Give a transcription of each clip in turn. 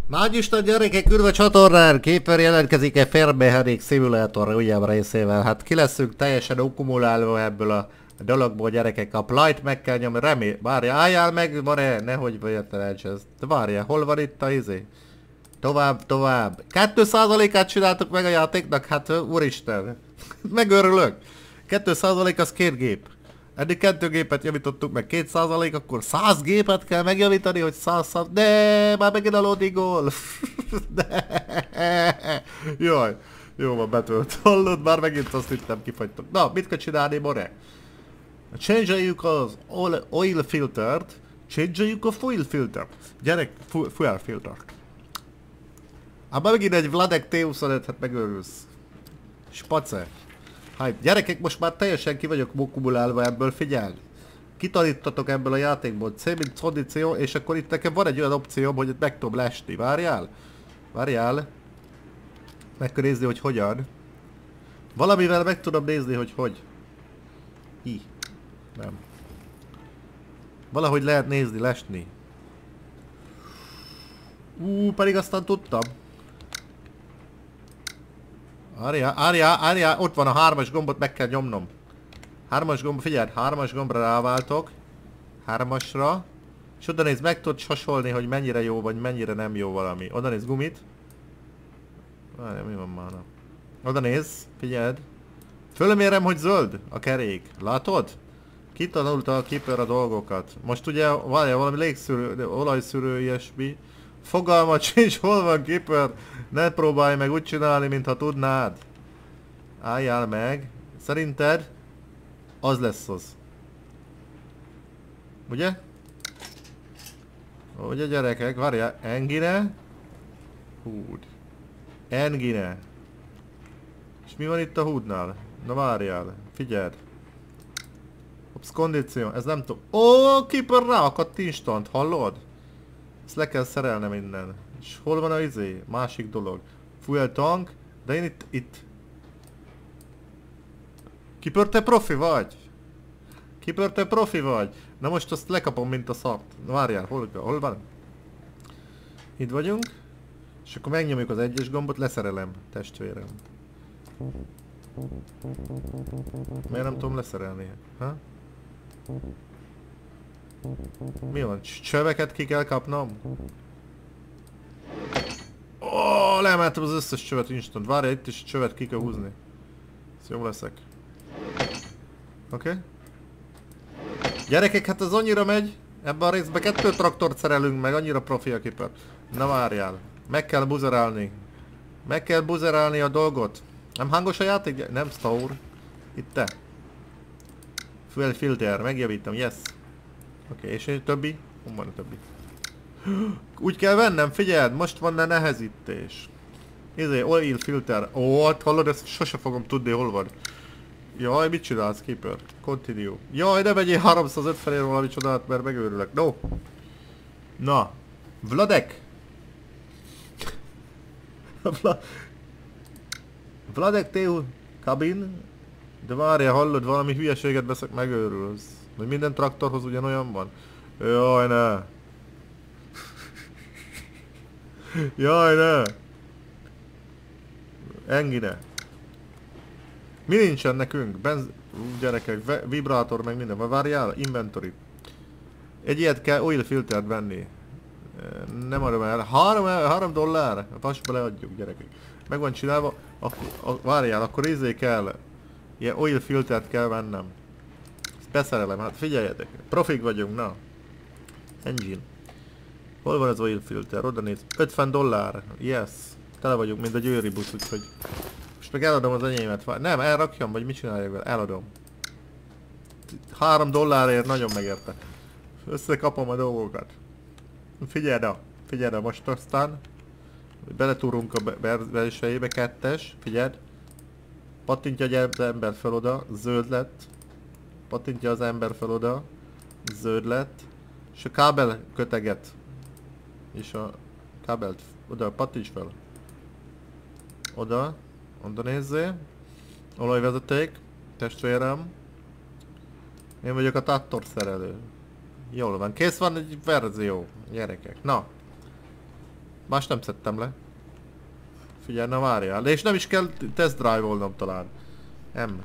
Nagyisten gyerekek, ülve csatornán! Képer jelentkezik-e Fairbeheading Simulator újabb részével? Hát ki leszünk teljesen akkumulálva ebből a dologból, gyerekek. A plight meg kell nyomni, várja, álljál meg, Mare, nehogy véletlenedj ezt. De várja, hol van itt a izé? Tovább. 2%-át csináltuk meg a játéknak, hát úristen. Megörülök. 2% az 2 gép. Eddig 2 gépet javítottuk meg, 2%, akkor 100 gépet kell megjavítani, hogy 100. De már megint a loadingol. De. Jaj. Jó van, betölt. Hallod? Már megint azt hittem, kifagytok. Na, mit kell csinálni, More? Change-eljük az oil filtert. Change-eljük a fuel filtert. Gyerek, fuel filtert. Hát már megint egy Vladek T25-et, hát megőrülsz. Space. Hát gyerekek, most már teljesen ki vagyok akkumulálva ebből, figyelj! Kitanítatok ebből a játékból, C mint kondíció, és akkor itt nekem van egy olyan opcióm, hogy meg tudom lesni. Várjál? Várjál. Meg kell nézni, hogy hogyan. Valamivel meg tudom nézni, hogy hogy. Nem. Valahogy lehet nézni, lesni. Pedig aztán tudtam. Árjá, ott van a 3-as gombot, meg kell nyomnom. 3-as gomb, figyeld, 3-as gombra ráváltok. 3-asra. És oda néz, meg tudod sasolni, hogy mennyire jó, vagy mennyire nem jó valami. Oda néz, gumit. Várjál, mi van már? Oda néz, figyeld. Fölmérem, hogy zöld a kerék. Látod? Kitanulta a Keeper a dolgokat. Most ugye, várjál, valami légszűrő, olajszűrő, ilyesmi. Fogalmat sincs, hol van Keeper. Ne próbálj meg úgy csinálni, mintha tudnád. Álljál meg. Szerinted az lesz az. Ugye? Ugye gyerekek, várjál. Engine. Húd. Engine. És mi van itt a húdnál? Na várjál. Figyeld. Ops, kondíció. Ez nem tudom. Ó, Keeper ráakadt instant. Hallod? Ezt le kell szerelnem innen. És hol van a izé? Másik dolog. Fuel tank. De én itt... Keeper, te profi vagy? Keeper, te profi vagy? Na most azt lekapom, mint a szart. Várjál, hol van? Itt vagyunk. És akkor megnyomjuk az 1-es gombot, leszerelem, testvérem. Miért nem tudom leszerelni? Ha? Mi van? Csöveket ki kell kapnom? Ó, leemeltem az összes csövet instant. Várja, itt is csövet ki kell húzni. Ez jó leszek. Oké. Gyerekek, hát ez annyira megy. Ebben a részben 2 traktort szerelünk meg, annyira profi a Keeper. Na várjál. Meg kell buzerálni. Meg kell buzerálni a dolgot. Nem hangos a játék? Nem store. Itt te. Fuel filter, megjavítom, yes. Oké, és a többi? Hol van a többi? Úgy kell vennem, figyeld, most van a nehezítés. Oil filter. Ó, hát hallod, ezt sose fogom tudni, hol van. Jaj, mit csinálsz, Keeper? Continue. Jaj, ne vegyél 350-ért valami csodát, mert megőrülök. No. Na. Vladek. Vladek T.U. Cabin. De várjál, hallod, valami hülyeséget veszek, megőrülsz. Hogy minden traktorhoz ugyanolyan van? Jaj, ne. Jaj, ne. Engine. Mi nincsen nekünk? Gyerekek, vibrátor meg minden. Várjál, inventory. Egy ilyet kell oil filtert venni. Nem adom el. 3 dollár? A pasba leadjuk, gyerekek. Meg van csinálva. Várjál, akkor izé kell. Ilyen oil filtert kell vennem. Ezt beszerelem, hát figyeljetek. Profik vagyunk, na. Engine. Hol van az oil filter? Oda néz. 50 dollár. Yes. Tele vagyunk, mint a győri busz, úgyhogy... Most meg eladom az enyémet. Nem, elrakjam, vagy mit csináljak vele? Eladom. 3 dollárért nagyon megérte. Összekapom a dolgokat. Figyeld, most aztán beletúrunk a belsejébe, 2-es, figyeld. Pattintja az ember fel oda, zöld lett. Pattintja az ember fel oda, zöld lett. És a kábel köteget. És a kábelt oda pattints fel. Oda nézzél. Olajvezeték, testvérem. Én vagyok a traktorszerelő. Jól van, kész van egy verzió, gyerekek. Na. Más nem szedtem le. Figyelj, na várjál. És nem is kell test drive-olnom talán. Nem.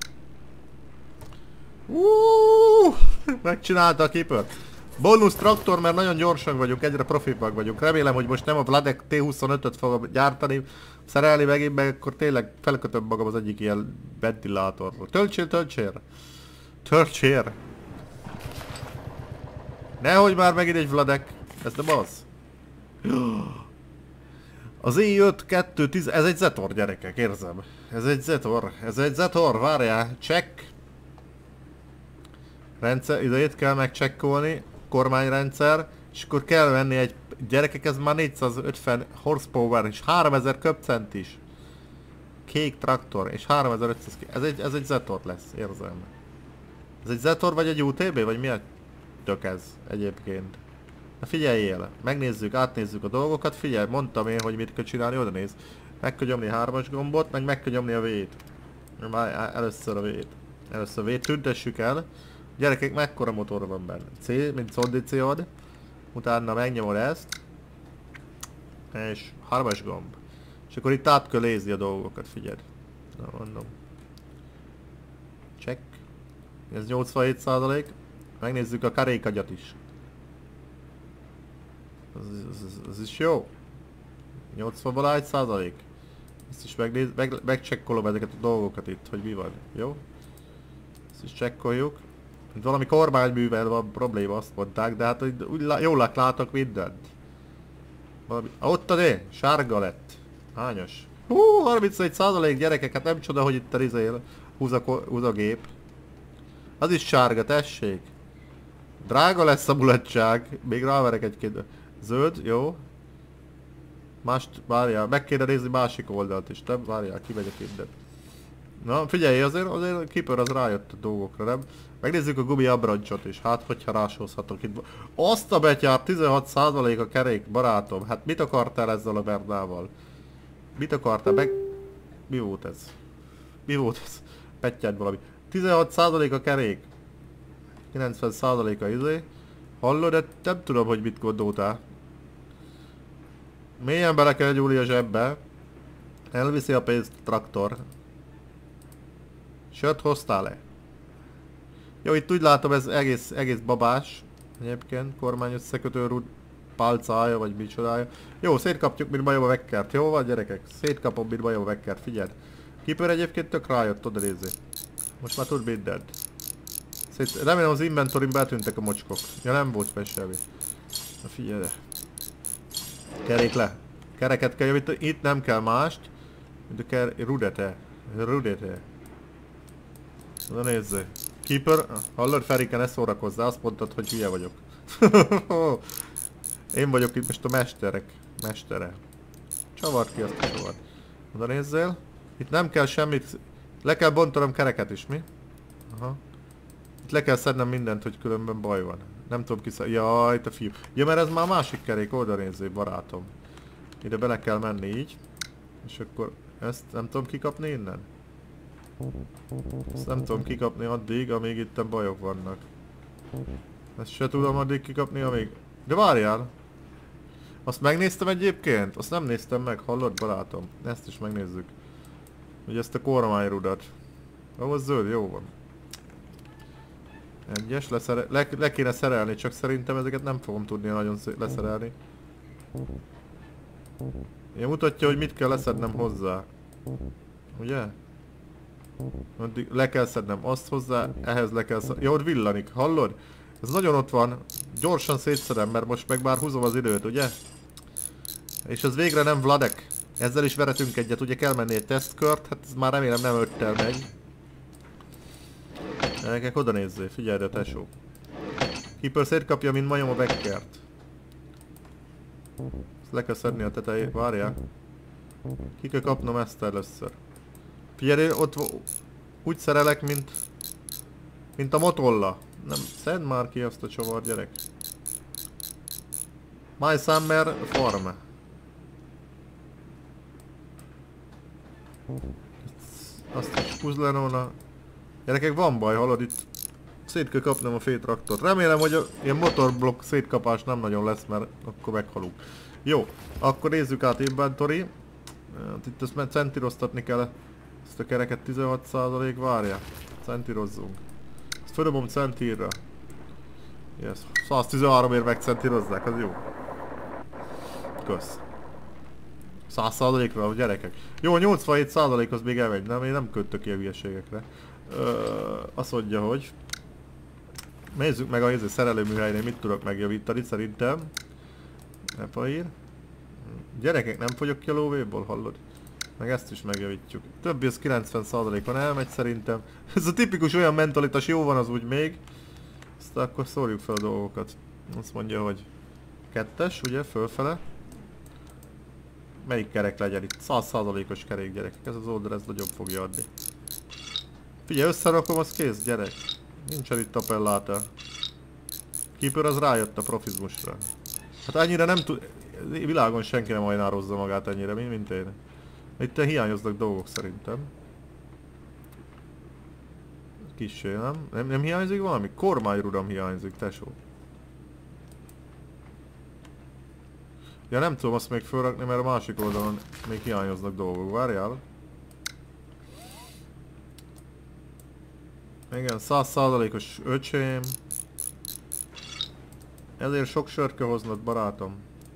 Megcsinálta a Keeper. Bónusz traktor, mert nagyon gyorsan vagyunk, egyre profibbak vagyunk. Remélem, hogy most nem a Vladek T25-öt fogom gyártani, szerelni megint, meg akkor tényleg felkötöm magam az egyik ilyen ventilátorról. Töltsér! Nehogy már megint egy Vladek. Ez nem az. Az i5-2-10, ez egy Zetor, gyerekek, érzem. Ez egy Zetor, várjál, check. Rendszer, idejét kell megcsekkolni, kormányrendszer, és akkor kell venni egy, gyerekek, ez már 450 horsepower és 3000 köbcent is. Kék traktor, és 3500, ez egy Zetor lesz, érzem. Ez egy Zetor vagy egy UTB, vagy mi a tök ez egyébként? Na figyeljél, megnézzük, átnézzük a dolgokat, figyelj, mondtam én, hogy mit kell csinálni, oda néz. Meg kell nyomni a 3-as gombot, meg kell nyomni a V-t. Először a V-t. Először a V-t tüntessük el. Gyerekek, mekkora motor van benne? C, mint szondíciód. Utána megnyomod ezt. És 3-as gomb. És akkor itt át kell nézni a dolgokat, figyeld. Na mondom. Check. Ez 87%. Megnézzük a karékagyat is. Ez is jó. 80%. Ezt is megcsekkolom ezeket a dolgokat itt, hogy mi van. Jó? Ezt is csekkoljuk. Itt valami kormányművel van probléma, azt mondták, de hát úgy jól látok mindent. Valami... Ott a D, sárga lett. Hányos? 31% gyerekek, hát nem csoda, hogy itt a izél húz a gép. Az is sárga, tessék. Drága lesz a mulatság, még ráverek egy-két. Zöld, jó. Mást, várjál, meg kéne nézni másik oldalt is, nem? Várjál, kimegyek innen. Na, figyelj, azért a Keeper az rájött a dolgokra, nem? Megnézzük a gumi abrancsot is, hát hogyha rásózhatok itt. Azt a betyár, 16% a kerék, barátom. Hát mit akartál ezzel a Bernával? Mit akartál? Mi volt ez? Mi volt ez? Pettyágy valami. 16% a kerék. 90% a izé. Hallod, de nem tudom, hogy mit gondoltál. Mélyen bele kell gyúrni a zsebbe. Elviszi a pénzt a traktor. Sört hoztál-e? Jó, itt úgy látom, ez egész babás. Egyébként kormány összekötő rúd pálcája, vagy micsodája. Jó, szétkapjuk, mint bajom a vekkert. Jó van, gyerekek? Szétkapom, mint bajom a vekkert. Figyeld. Keeper egyébként tök rájött, oda nézzé. Most már tud mindent. Remélem az inventorin betűntek a mocskok. Ja, nem volt fel semmi. Na figyelj. Kerék le. Kereket kell javítani. Itt nem kell mást. Mint a rudete. Na nézzé. Keeper, hallod Ferike, ne szórakozzál, azt mondtad, hogy hülye vagyok. Én vagyok itt most a mestere. Csavart ki azt a csavart. Oda nézzél. Itt nem kell semmit. Le kell bontanom kereket is, mi? Aha. Itt le kell szednem mindent, hogy különben baj van. Nem tudom kiszállni. Jaj, te fiú. Ja, mert ez már másik kerék, oda nézzél, barátom. Ide bele kell menni így. És akkor ezt nem tudom kikapni innen? Ezt nem tudom kikapni addig, amíg itt bajok vannak. Ezt se tudom addig kikapni, amíg... De várjál! Azt megnéztem egyébként? Azt nem néztem meg, hallod, barátom? Ezt is megnézzük. Hogy ezt a kormányrudat. Az zöld, jó van. Egyes, le kéne szerelni, csak szerintem ezeket nem fogom tudni nagyon leszerelni. Én mutatja, hogy mit kell leszednem hozzá. Ugye? Le kell szednem azt hozzá, ehhez le kell szednem. Jó, ott villanik, hallod? Ez nagyon ott van. Gyorsan szétszedem, mert most meg már húzom az időt, ugye? És ez végre nem Vladek. Ezzel is veretünk egyet, ugye kell menni egy tesztkört, hát ez már remélem nem 5-tel megy. Gyerekek, oda nézzél, figyelj de tesó. Keeper szétkapja, mint majom a vekkert. Ezt le kell szedni a tetejét, várjál. Ki kell kapnom ezt először. Figyelj, ott úgy szerelek, mint a motolla. Nem, szedd már ki azt a csavar, gyerek. My Summer Farm. Azt is puzzlenolna. Gyerekek, van baj, hallod, itt szét kell kapnom a fétraktort. Remélem, hogy a ilyen motorblokk szétkapás nem nagyon lesz, mert akkor meghalunk. Jó, akkor nézzük át inventory. Hát itt ezt centíroztatni kell. Ezt a kereket 16% várja. Centírozzunk. Ezt földobom centírra. Yes. 113-ért megcentírozzák, az jó. Kösz. 100%-ra a gyerekek. Jó, 87%-hoz még elmegy, nem? Én nem köttök ilyen hülyeségekre. Azt mondja, hogy... Nézzük meg a szerelőműhelynél mit tudok megjavítani, szerintem. Nepaír. Gyerekek, nem fogyok ki a lóvéból, hallod? Meg ezt is megjavítjuk. Többi az 90%-on elmegy szerintem. Ez a tipikus olyan mentalitás, jó van az úgy még. Aztán akkor szórjuk fel a dolgokat. Azt mondja, hogy 2-es, ugye, fölfele. Melyik kerek legyen itt? 100%-os kerék, gyerekek. Ez az oldal, ez nagyobb fogja adni. Figyelj, összerakom, az kész, gyerek. Nincsen itt tapelláta. Keeper az rájött a profizmusra. Hát annyira nem tud... Világon senki nem ajnározza magát ennyire, mint én. Itt hiányoznak dolgok szerintem. Kissé, nem? Nem hiányzik valami? Kormányruram hiányzik, tesó. Ja, nem tudom azt még felrakni, mert a másik oldalon még hiányoznak dolgok. Várjál. Igen, 100%-os öcsém. Ezért sok sört kell hoznod, barátom.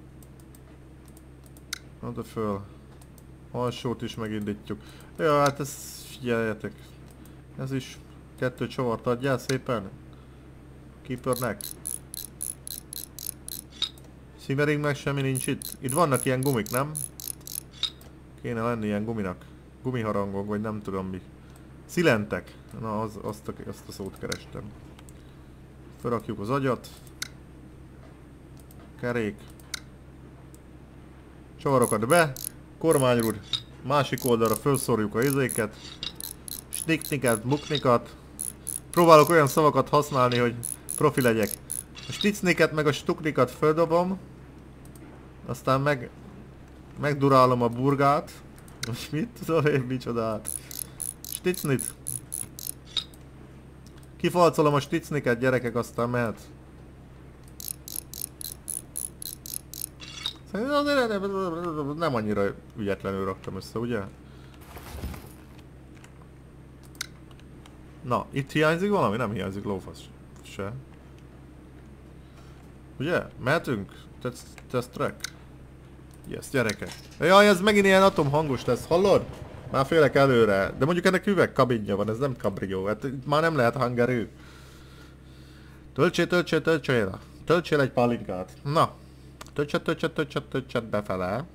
Mondd föl. Alsót is megindítjuk. Ja, hát ez... Figyeljetek. Ez is 2 csavart adjál szépen. Keepernek. Simmering meg semmi nincs itt. Itt vannak ilyen gumik, nem? Kéne lenni ilyen guminak. Gumiharangok, vagy nem tudom mi. Szilentek. Na, azt a szót kerestem. Felrakjuk az agyat. Kerék. Csavarokat be. Kormányrúd. Másik oldalra felszórjuk a izéket. Snikniket, muknikat. Próbálok olyan szavakat használni, hogy profi legyek. A sticniket meg a stuknikat földobom. Aztán megdurálom a burgát. Most mit tudom én, micsodát? Sticnit. Kifalcolom a sticniket, gyerekek, aztán mehet. Nem annyira ügyetlenül raktam össze, ugye? Na, itt hiányzik valami? Nem hiányzik lófasz se. Ugye? Mehetünk? Test track? Yes, gyerekek. Jaj, ez megint ilyen atomhangos lesz, hallod? Már félek előre. De mondjuk ennek üvegkabinja van, ez nem kabrió. Hát itt már nem lehet hangerő. Töltsél. Töltsél egy palinkát. Na. Töltset befele.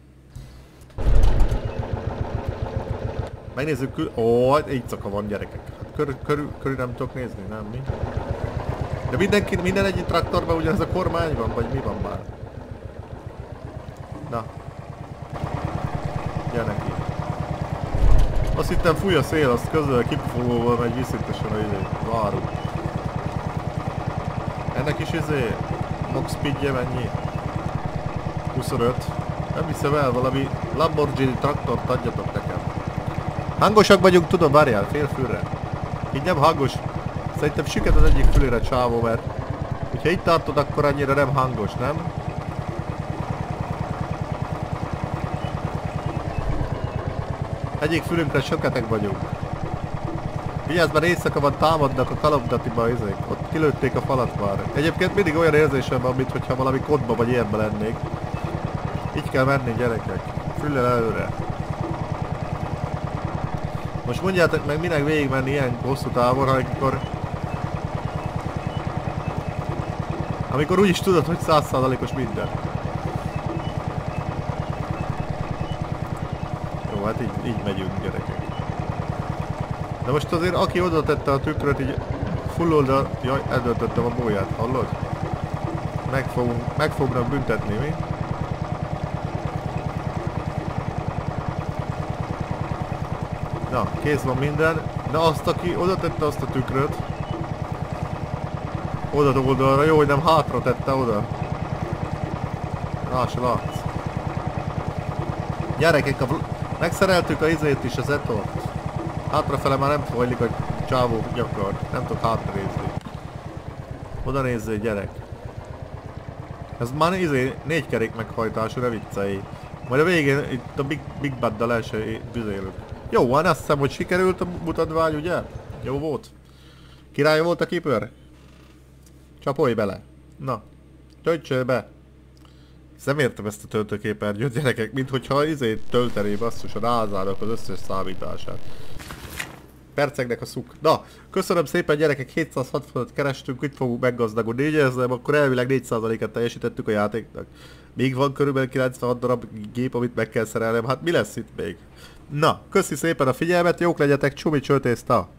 Megnézzük Ó, éjszaka van, gyerekek. Körül nem tudok nézni, nem mi? De minden egyik traktorban ugyanez a kormány van, vagy mi van már? Na. Gyere neki. Azt hittem fúj a szél, azt közül kipufogóval megy viszintesen a idő. Várunk. Ennek is max speedje mennyi? 25. Nem hiszem el, valami Lamborghini traktort adjatok nekem. Hangosak vagyunk, tudom, várjál, félfülre. Így nem hangos. Szerintem süket az egyik fülére csávó, mert hogyha itt tartod, akkor annyira nem hangos, nem? Egyik fülünkre sokatek vagyunk. Vigyázz, mert éjszaka van, támadnak a Call of Duty-ba izék. Ott kilőtték a falat már. Egyébként mindig olyan érzésem van, mintha valami kodba vagy ilyenben lennék. Így kell menni, gyerekek. Füllel előre. Most mondjátok meg, minek végigmenni ilyen hosszú távon, amikor úgyis tudod, hogy 100%-os minden. Jó, hát így megyünk, gyerekek. De most azért aki oda tette a tükröt, így full oldal... Jaj, eldöntöttem a bóját, hallod? Meg fognak büntetni, mi? Na, kész van minden. De azt, aki oda tette azt a tükröt... Oda oldalra, jó, hogy nem hátra tette oda. Rá se látsz. Gyerekek, megszereltük a izét is, az etort. Hátrafele már nem folylik a csávó gyakor. Nem tudok hátra nézni. Oda nézzél, gyerek. Ez már négy kerék meghajtású, ne viccelj. Majd a végén itt a Big Bad-dal első büzélünk. Jó, hát azt hiszem, hogy sikerült a mutatvány, ugye? Jó volt? Király volt a Keeper? Csapolj bele. Na, töltsön be. Nem értem ezt a töltőképernyőt, gyerekek, minthogyha töltené basszus, rázállok az összes számítását. Perceknek a szuk. Na, köszönöm szépen gyerekek, 760-at kerestünk, itt fogunk meggazdagodni, így érzem, akkor elvileg 4%-et teljesítettük a játéknak. Még van körülbelül 96 darab gép, amit meg kell szerelnem, hát mi lesz itt még? Na, köszi szépen a figyelmet, jók legyetek, csumi csőtészta!